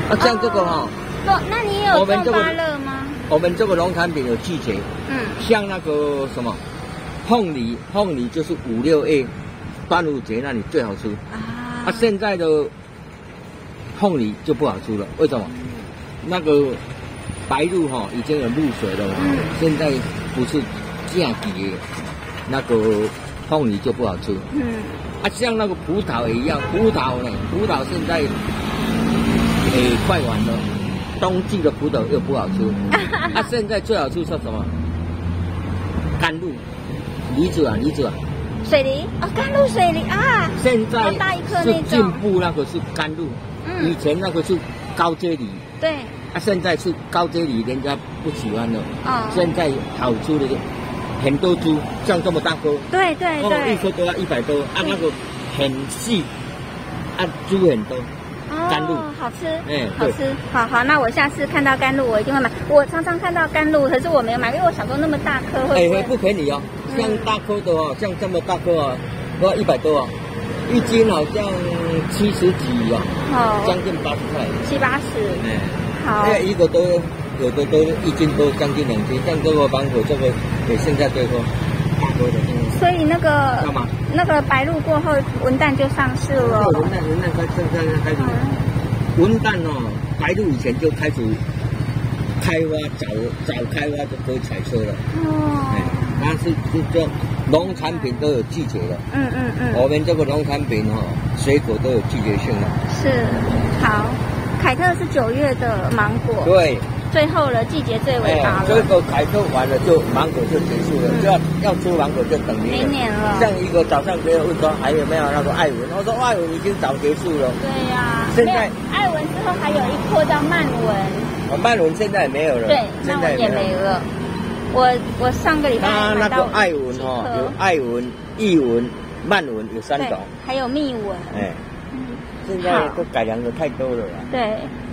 啊，像这个哈， 那你也有种芭乐吗？ 我们这个农产品有季节，像那个什么凤梨就是5、6月端午节那里最好吃啊。现在的凤梨就不好吃了，为什么？那个白露哈已经有露水了，现在不是降级，那个凤梨就不好吃。像那个葡萄也一样，葡萄现在快完了。冬季的葡萄又不好吃，现在最好吃是什么？甘露，梨子啊， 水梨甘露水梨啊。 现在是进步，那个是甘露，以前那个是高阶梨。 对。 现在是高阶梨，人家不喜欢了。现在好吃的很多株，像这么大颗。 对。 一颗都要100多，那个很细，株很多。甘露好吃，好吃，好，那我下次看到甘露，我一定会买。我常常看到甘露，可是我没有买，因为我想说那么大颗会不便宜哦。像大颗的哦，像这么大颗啊，都要100多啊，一斤好像70几啊，将近80块 ，70、80。好， 一个都有的都1斤多，将近2斤。像这个芒果，这个也现在最多，大颗的。 所以那个白露过后，文旦就上市了。 文旦开始。文旦哦，白露以前就开始开花，早开花就可以采收了。它是这农产品都有季节的。我们这个农产品水果都有季节性的。是， 好。凯特是9月的芒果。 对。 最后了，季节最尾巴了。 这个凯特完了，就芒果就结束了，就要出芒果就等明年了。像一个早上给我问说还有没有那个艾文，我说艾文已经早结束了。 对呀。 现在艾文之后还有一波叫蔓文。 蔓文现在也没有了。 对，蔓文也没了。我上个礼拜买到艾文有艾文、艺文、蔓文有3种， 还有蜜文。 现在都改良的太多了啦。 对。